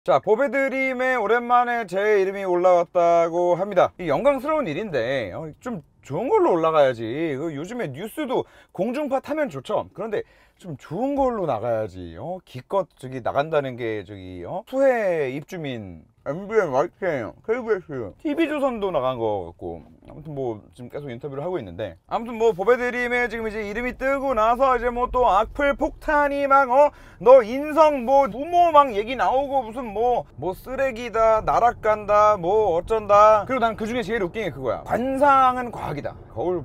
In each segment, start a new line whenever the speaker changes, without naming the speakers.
자, 보배드림에 오랜만에 제 이름이 올라왔다고 합니다. 이 영광스러운 일인데 좀 좋은 걸로 올라가야지. 요즘에 뉴스도 공중파 타면 좋죠. 그런데 좀 좋은 걸로 나가야지. 기껏 저기 나간다는 게 저기 수해 입주민 MBN, YTN, KBS, TV조선도 나간 거 같고, 아무튼 뭐 지금 계속 인터뷰를 하고 있는데, 아무튼 뭐 보배드림에 지금 이제 이름이 뜨고 나서 이제 뭐 또 악플 폭탄이 막 너 인성 뭐 부모 막 얘기 나오고 무슨 뭐 쓰레기다, 나락간다, 뭐 어쩐다. 그리고 난 그 중에 제일 웃긴 게 그거야. 관상은 과학이다. 거울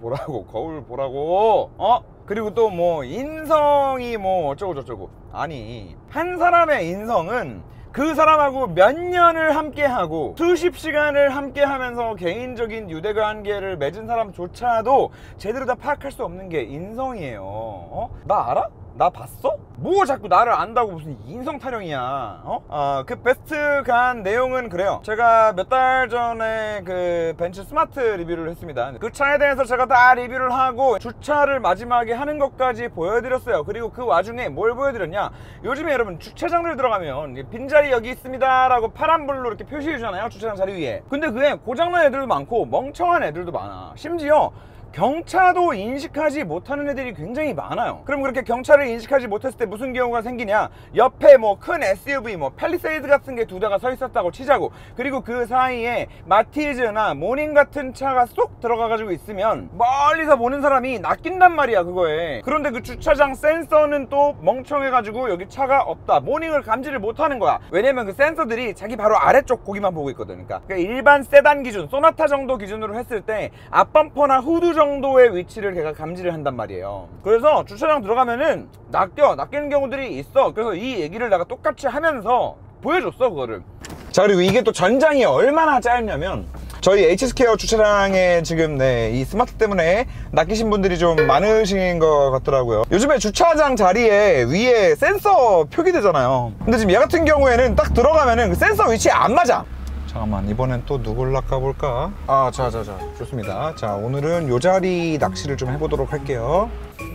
보라고. 그리고 또 뭐 인성이 뭐 어쩌고 저쩌고. 아니, 한 사람의 인성은 그 사람하고 몇 년을 함께하고 수십 시간을 함께하면서 개인적인 유대관계를 맺은 사람조차도 제대로 다 파악할 수 없는 게 인성이에요. 나 알아? 나 봤어? 뭐 자꾸 나를 안다고 무슨 인성 타령이야. 그 베스트 간 내용은 그래요. 제가 몇 달 전에 그 벤츠 스마트 리뷰를 했습니다. 그 차에 대해서 제가 다 리뷰를 하고 주차를 마지막에 하는 것까지 보여드렸어요. 그리고 그 와중에 뭘 보여드렸냐, 요즘에 여러분 주차장들 들어가면 빈자리 여기 있습니다 라고 파란불로 이렇게 표시해 주잖아요, 주차장 자리 위에. 근데 그게 고장난 애들도 많고 멍청한 애들도 많아. 심지어 경차도 인식하지 못하는 애들이 굉장히 많아요. 그럼 그렇게 경차를 인식하지 못했을 때 무슨 경우가 생기냐, 옆에 뭐 큰 SUV 뭐 팰리세이드 같은 게 두 대가 서 있었다고 치자고, 그리고 그 사이에 마티즈나 모닝 같은 차가 쏙 들어가 가지고 있으면 멀리서 보는 사람이 낚인단 말이야 그거에. 그런데 그 주차장 센서는 또 멍청해 가지고 여기 차가 없다, 모닝을 감지를 못하는 거야. 왜냐면 그 센서들이 자기 바로 아래쪽 고기만 보고 있거든. 그러니까 일반 세단 기준, 소나타 정도 기준으로 했을 때 앞범퍼나 후드 정도의 위치를 걔가 감지를 한단 말이에요. 그래서 주차장 들어가면은 낚이는 경우들이 있어. 그래서 이 얘기를 내가 똑같이 하면서 보여줬어 그거를. 자, 그리고 이게 또 전장이 얼마나 짧냐면, 저희 H스퀘어 주차장에 지금 이 스마트 때문에 낚이신 분들이 좀 많으신 것 같더라고요. 요즘에 주차장 자리에 위에 센서 표기되잖아요. 근데 지금 얘 같은 경우에는 딱 들어가면은 그 센서 위치에 안 맞아. 잠깐만, 이번엔 또 누굴 낚아볼까? 자, 좋습니다. 자, 오늘은 요 자리 낚시를 좀 해보도록 할게요.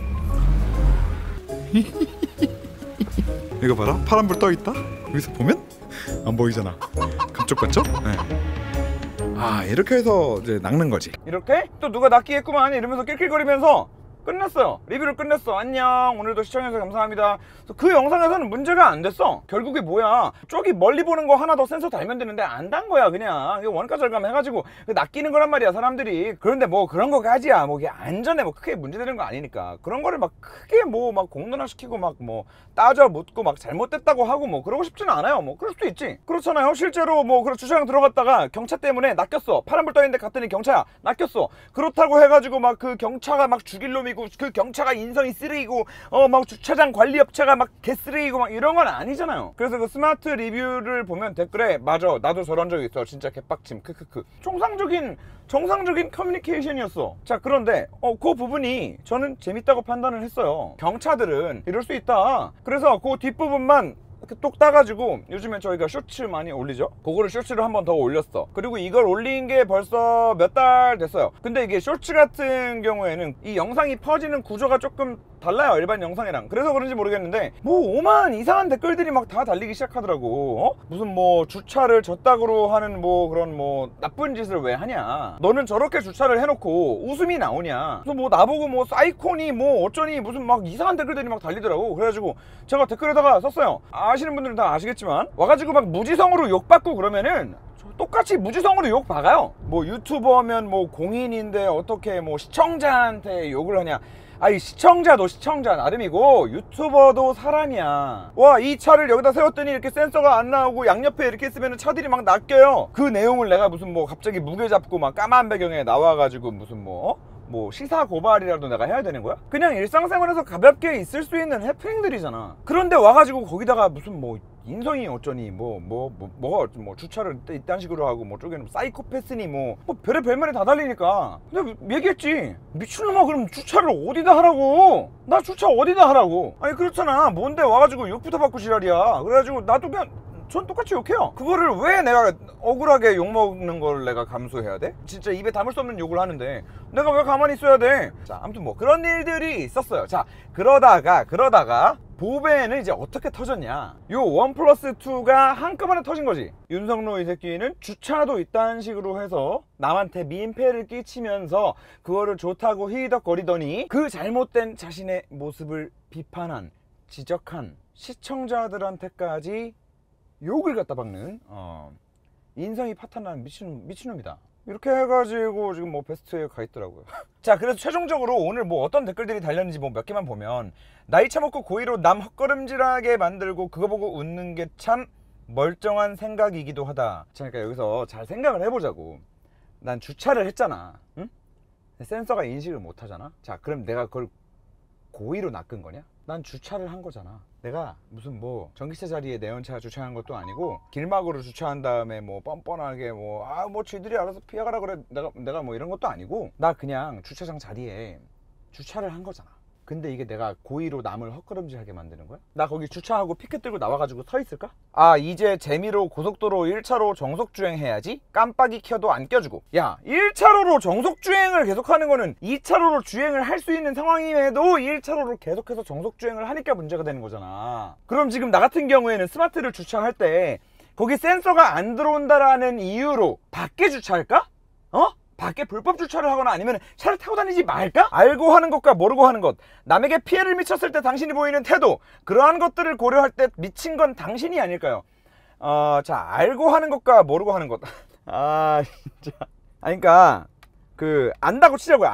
이거 봐라, 파란불 떠있다? 여기서 보면 안 보이잖아. 감쪽같죠? 네. 이렇게 해서 이제 낚는 거지. 이렇게? 또 누가 낚이겠구만 이러면서 낄낄거리면서 끝냈어요. 리뷰를 끝냈어. 안녕, 오늘도 시청해주셔서 감사합니다. 그 영상에서는 문제가 안 됐어. 결국에 뭐야, 저기 멀리 보는 거 하나 더 센서 달면 되는데 안 단 거야. 그냥 원가 절감 해가지고 낚이는 거란 말이야 사람들이. 그런데 뭐 그런 거까지야 뭐 이게 안전에 뭐 크게 문제되는 거 아니니까 그런 거를 막 크게 뭐 막 공론화시키고 막 뭐 따져 묻고 막 잘못됐다고 하고 뭐 그러고 싶지는 않아요. 뭐 그럴 수도 있지. 그렇잖아요. 실제로 뭐 그런 주차장 들어갔다가 경차 때문에 낚였어. 파란불 떠있는데 갔더니 경차야, 낚였어. 그렇다고 해가지고 막 그 경차가 막 죽일 놈이, 그 경차가 인성이 쓰레기고 막 주차장 관리업체가 막 개쓰레기고 막 이런 건 아니잖아요. 그래서 그 스마트 리뷰를 보면 댓글에 맞아, 나도 저런 적 있어, 진짜 개빡침, 크크크. 정상적인 커뮤니케이션이었어. 자, 그런데 그 부분이 저는 재밌다고 판단을 했어요. 경차들은 이럴 수 있다. 그래서 그 뒷부분만 이렇게 똑 따가지고, 요즘에 저희가 쇼츠 많이 올리죠? 그거를 쇼츠를 한 번 더 올렸어. 그리고 이걸 올린 게 벌써 몇 달 됐어요. 근데 이게 쇼츠 같은 경우에는 이 영상이 퍼지는 구조가 조금 달라요, 일반 영상이랑. 그래서 그런지 모르겠는데 뭐 오만 이상한 댓글들이 막 다 달리기 시작하더라고. 무슨 뭐 주차를 저따구로 하는 뭐 그런 뭐 나쁜 짓을 왜 하냐, 너는 저렇게 주차를 해놓고 웃음이 나오냐, 그래서 뭐 나보고 뭐 사이코니 뭐 어쩌니 무슨 막 이상한 댓글들이 막 달리더라고. 그래가지고 제가 댓글에다가 썼어요. 아시는 분들은 다 아시겠지만 와가지고 막 무지성으로 욕받고 그러면은 똑같이 무지성으로 욕 박아요. 뭐 유튜버면 뭐 공인인데 어떻게 뭐 시청자한테 욕을 하냐. 아니, 시청자도 시청자 나름이고 유튜버도 사람이야. 와, 이 차를 여기다 세웠더니 이렇게 센서가 안 나오고 양옆에 이렇게 있으면 차들이 막 낚여요. 그 내용을 내가 무슨 뭐 갑자기 무게 잡고 막 까만 배경에 나와가지고 무슨 뭐 시사 고발이라도 내가 해야 되는 거야? 그냥 일상생활에서 가볍게 있을 수 있는 해프닝들이잖아. 그런데 와가지고 거기다가 무슨 뭐 인성이 어쩌니 뭐 주차를 이딴 식으로 하고 뭐 저기는 사이코패스니 뭐 별의별 말이 다 달리니까 근데 얘기했지. 미친놈아, 그럼 주차를 어디다 하라고? 나 주차 어디다 하라고? 아니 그렇잖아. 뭔데 와가지고 욕부터 받고 지랄이야. 그래가지고 나도 그냥 전 똑같이 욕해요. 그거를 왜 내가 억울하게 욕먹는 걸 내가 감수해야 돼? 진짜 입에 담을 수 없는 욕을 하는데 내가 왜 가만히 있어야 돼? 자, 아무튼 뭐 그런 일들이 있었어요. 자, 그러다가 보배는 이제 어떻게 터졌냐, 요 1+2가 한꺼번에 터진 거지. 윤석로 이 새끼는 주차도 이딴 식으로 해서 남한테 민폐를 끼치면서 그거를 좋다고 히덕거리더니 그 잘못된 자신의 모습을 비판한, 지적한 시청자들한테까지 욕을 갖다 박는 인성이 파탄난 미친놈이다. 이렇게 해가지고 지금 뭐 베스트에 가 있더라고요. 자, 그래서 최종적으로 오늘 뭐 어떤 댓글들이 달렸는지 뭐 몇 개만 보면, 나이 차먹고 고의로 남 헛걸음질하게 만들고 그거 보고 웃는 게 참 멀쩡한 생각이기도 하다. 그러니까 여기서 잘 생각을 해보자고. 난 주차를 했잖아, 응? 센서가 인식을 못 하잖아. 자, 그럼 내가 그걸 고의로 낚은 거냐? 난 주차를 한 거잖아. 내가 무슨 뭐 전기차 자리에 내연차 주차한 것도 아니고 길막으로 주차한 다음에 뭐 뻔뻔하게 뭐 쥐들이 알아서 피해가라 그래 내가 뭐 이런 것도 아니고, 나 그냥 주차장 자리에 주차를 한 거잖아. 근데 이게 내가 고의로 남을 헛걸음질하게 만드는 거야? 나 거기 주차하고 피켓 들고 나와가지고 서 있을까? 아, 이제 재미로 고속도로 1차로 정속주행 해야지? 깜빡이 켜도 안 껴주고. 야, 1차로로 정속주행을 계속하는 거는 2차로로 주행을 할 수 있는 상황임에도 1차로로 계속해서 정속주행을 하니까 문제가 되는 거잖아. 그럼 지금 나 같은 경우에는 스마트를 주차할 때 거기 센서가 안 들어온다라는 이유로 밖에 주차할까? 밖에 불법 주차를 하거나 아니면 차를 타고 다니지 말까? 알고 하는 것과 모르고 하는 것, 남에게 피해를 미쳤을 때 당신이 보이는 태도, 그러한 것들을 고려할 때 미친 건 당신이 아닐까요? 자, 알고 하는 것과 모르고 하는 것. 진짜. 그러니까 안다고 치자고요.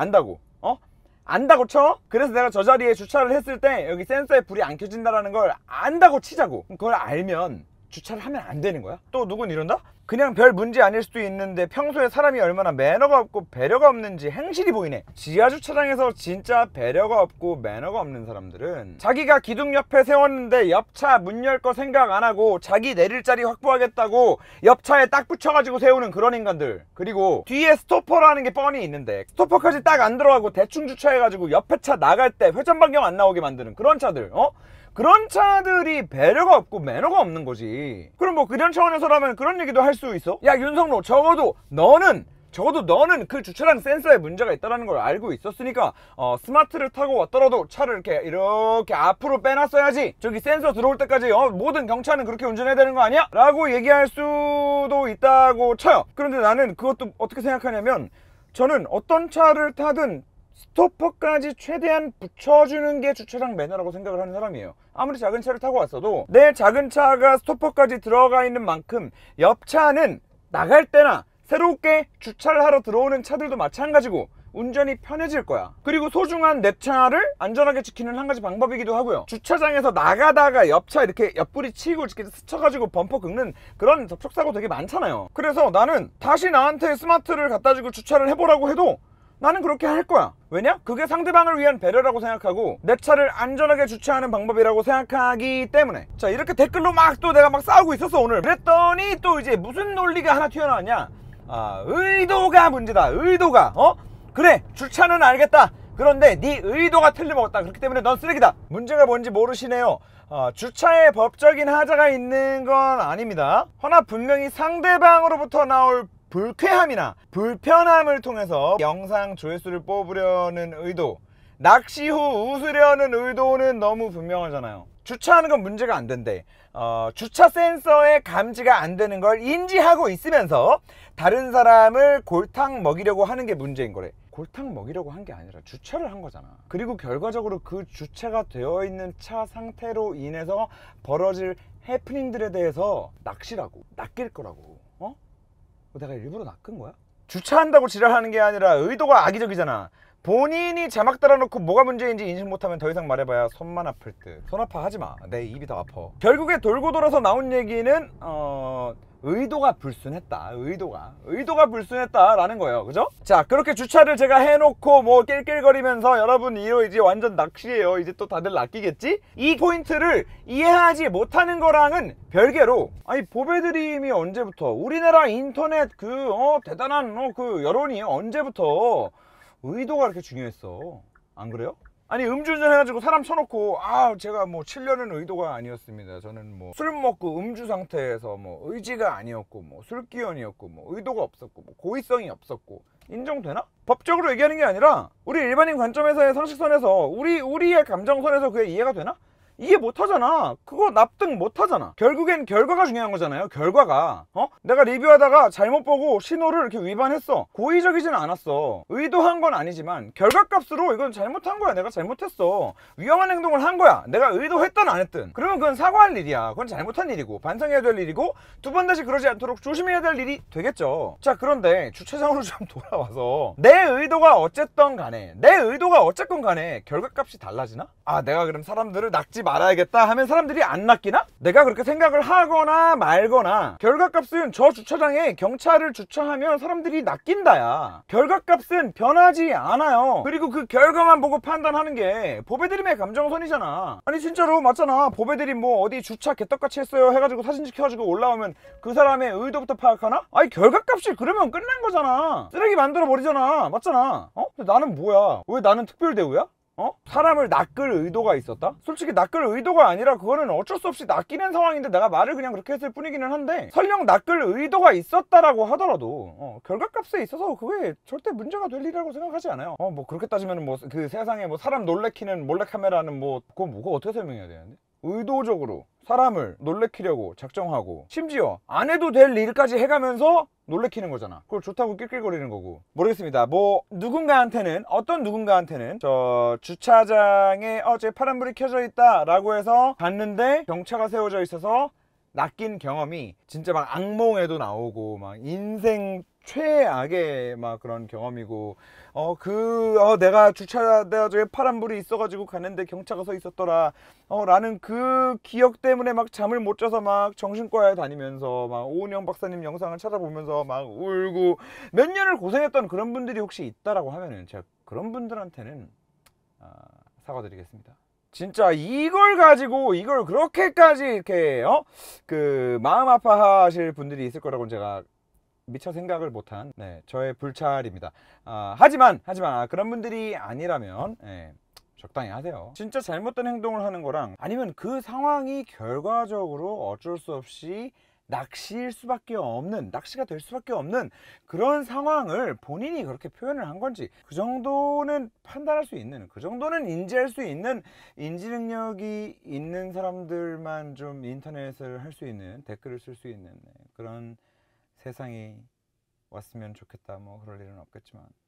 안다고 쳐? 그래서 내가 저 자리에 주차를 했을 때 여기 센서에 불이 안 켜진다라는 걸 안다고 치자고. 그걸 알면 주차를 하면 안 되는 거야? 또 누군 이런다? 그냥 별 문제 아닐 수도 있는데 평소에 사람이 얼마나 매너가 없고 배려가 없는지 행실이 보이네. 지하주차장에서 진짜 배려가 없고 매너가 없는 사람들은 자기가 기둥 옆에 세웠는데 옆차 문 열 거 생각 안 하고 자기 내릴 자리 확보하겠다고 옆차에 딱 붙여가지고 세우는 그런 인간들. 그리고 뒤에 스토퍼라는 게 뻔히 있는데 스토퍼까지 딱 안 들어가고 대충 주차해가지고 옆에 차 나갈 때 회전 반경 안 나오게 만드는 그런 차들. 그런 차들이 배려가 없고 매너가 없는 거지. 그럼 뭐 그런 차원에서라면 그런 얘기도 할 수 있어? 야, 윤석로, 적어도 너는 그 주차장 센서에 문제가 있다는 걸 알고 있었으니까 스마트를 타고 왔더라도 차를 이렇게 앞으로 빼놨어야지. 저기 센서 들어올 때까지 모든 경차는 그렇게 운전해야 되는 거 아니야? 라고 얘기할 수도 있다고 쳐요. 그런데 나는 그것도 어떻게 생각하냐면, 저는 어떤 차를 타든 스토퍼까지 최대한 붙여주는 게 주차장 매너라고 생각을 하는 사람이에요. 아무리 작은 차를 타고 왔어도 내 작은 차가 스토퍼까지 들어가 있는 만큼 옆차는 나갈 때나 새롭게 주차를 하러 들어오는 차들도 마찬가지고 운전이 편해질 거야. 그리고 소중한 내 차를 안전하게 지키는 한 가지 방법이기도 하고요. 주차장에서 나가다가 옆차 이렇게 옆구리 치고 이렇게 스쳐가지고 범퍼 긁는 그런 접촉사고 되게 많잖아요. 그래서 나는 다시 나한테 스마트를 갖다 주고 주차를 해보라고 해도 나는 그렇게 할 거야. 왜냐? 그게 상대방을 위한 배려라고 생각하고 내 차를 안전하게 주차하는 방법이라고 생각하기 때문에. 자, 이렇게 댓글로 또 내가 싸우고 있었어 오늘. 그랬더니 또 이제 무슨 논리가 하나 튀어나왔냐? 의도가 문제다. 의도가. 그래, 주차는 알겠다. 그런데 네 의도가 틀림없다. 그렇기 때문에 넌 쓰레기다. 문제가 뭔지 모르시네요. 주차에 법적인 하자가 있는 건 아닙니다. 허나 분명히 상대방으로부터 나올 불쾌함이나 불편함을 통해서 영상 조회수를 뽑으려는 의도, 낚시 후 웃으려는 의도는 너무 분명하잖아요. 주차하는 건 문제가 안 된대. 주차 센서에 감지가 안 되는 걸 인지하고 있으면서 다른 사람을 골탕 먹이려고 하는 게 문제인 거래. 골탕 먹이려고 한 게 아니라 주차를 한 거잖아. 그리고 결과적으로 그 주차가 되어 있는 차 상태로 인해서 벌어질 해프닝들에 대해서 낚일 거라고. 내가 일부러 낚은 거야? 주차한다고 지랄하는 게 아니라 의도가 악의적이잖아. 본인이 자막 달아놓고 뭐가 문제인지 인식 못하면 더 이상 말해봐야 손만 아플 듯. 손 아파 하지마. 내 입이 더 아파. 결국에 돌고 돌아서 나온 얘기는 의도가 불순했다. 의도가 불순했다라는 거예요. 그죠? 자, 그렇게 주차를 제가 해놓고 뭐 낄낄거리면서 여러분 이거 이제 완전 낚시예요. 이제 또 다들 낚이겠지? 이 포인트를 이해하지 못하는 거랑은 별개로, 아니 보배드림이 언제부터, 우리나라 인터넷 대단한 그 여론이 언제부터 의도가 그렇게 중요했어? 안 그래요? 아니, 음주운전 해가지고 사람 쳐놓고 제가 뭐 7년은 의도가 아니었습니다. 저는 뭐 술 먹고 음주 상태에서 뭐 의지가 아니었고 뭐 술기운이었고 뭐 의도가 없었고 뭐 고의성이 없었고 인정되나? 법적으로 얘기하는 게 아니라 우리 일반인 관점에서의 상식선에서 우리의 감정선에서 그게 이해가 되나? 이해 못하잖아. 그거 납득 못하잖아. 결국엔 결과가 중요한 거잖아요. 결과가. 내가 리뷰하다가 잘못 보고 신호를 이렇게 위반했어. 고의적이진 않았어. 의도한 건 아니지만 결과값으로 이건 잘못한 거야. 내가 잘못했어. 위험한 행동을 한 거야. 내가 의도했든 안 했든. 그러면 그건 사과할 일이야. 그건 잘못한 일이고 반성해야 될 일이고 두 번 다시 그러지 않도록 조심해야 될 일이 되겠죠. 자, 그런데 주차장으로 좀 돌아와서 내 의도가 어쨌든 간에 내 의도가 어쨌건 간에 결과값이 달라지나? 아, 내가 그럼 사람들을 낚지 말아야겠다 하면 사람들이 안 낚이나? 내가 그렇게 생각을 하거나 말거나 결과값은 저 주차장에 경찰을 주차하면 사람들이 낚인다야. 결과값은 변하지 않아요. 그리고 그 결과만 보고 판단하는 게 보배드림의 감정선이잖아. 아니 진짜로 맞잖아. 보배드림 뭐 어디 주차 개떡같이 했어요 해가지고 사진 찍혀가지고 올라오면 그 사람의 의도부터 파악하나? 아니 결과값이 그러면 끝난 거잖아. 쓰레기 만들어 버리잖아. 맞잖아. 근데 나는 뭐야? 왜 나는 특별 대우야? 사람을 낚을 의도가 있었다? 솔직히 낚을 의도가 아니라 그거는 어쩔 수 없이 낚이는 상황인데 내가 말을 그냥 그렇게 했을 뿐이기는 한데 설령 낚을 의도가 있었다라고 하더라도 결과값에 있어서 그게 절대 문제가 될 일이라고 생각하지 않아요. 뭐 그렇게 따지면 뭐 그 세상에 뭐 사람 놀래키는 몰래카메라는 뭐 그거 어떻게 설명해야 되는데? 의도적으로 사람을 놀래키려고 작정하고 심지어 안 해도 될 일까지 해가면서 놀래키는 거잖아. 그걸 좋다고 낄낄거리는 거고. 모르겠습니다. 뭐 누군가한테는 어떤 누군가한테는 저 주차장에 제 파란불이 켜져 있다 라고 해서 갔는데 경차가 세워져 있어서 낚인 경험이 진짜 막 악몽에도 나오고 막 인생 최악의 막 그런 경험이고 내가 주차대에 파란불이 있어가지고 갔는데 경차가 서 있었더라 라는 그 기억 때문에 막 잠을 못 자서 막 정신과에 다니면서 막 오은영 박사님 영상을 찾아보면서 막 울고 몇 년을 고생했던 그런 분들이 혹시 있다라고 하면은 제가 그런 분들한테는 사과드리겠습니다. 진짜 이걸 가지고 이걸 그렇게까지 이렇게 그 마음 아파하실 분들이 있을 거라고는 제가 미처 생각을 못한 저의 불찰입니다. 하지만 그런 분들이 아니라면 적당히 하세요. 진짜 잘못된 행동을 하는 거랑 아니면 그 상황이 결과적으로 어쩔 수 없이 낚시가 될 수밖에 없는 그런 상황을 본인이 그렇게 표현을 한 건지 그 정도는 판단할 수 있는, 그 정도는 인지할 수 있는 인지 능력이 있는 사람들만 좀 인터넷을 할 수 있는, 댓글을 쓸 수 있는 그런 세상이 왔으면 좋겠다. 뭐 그럴 일은 없겠지만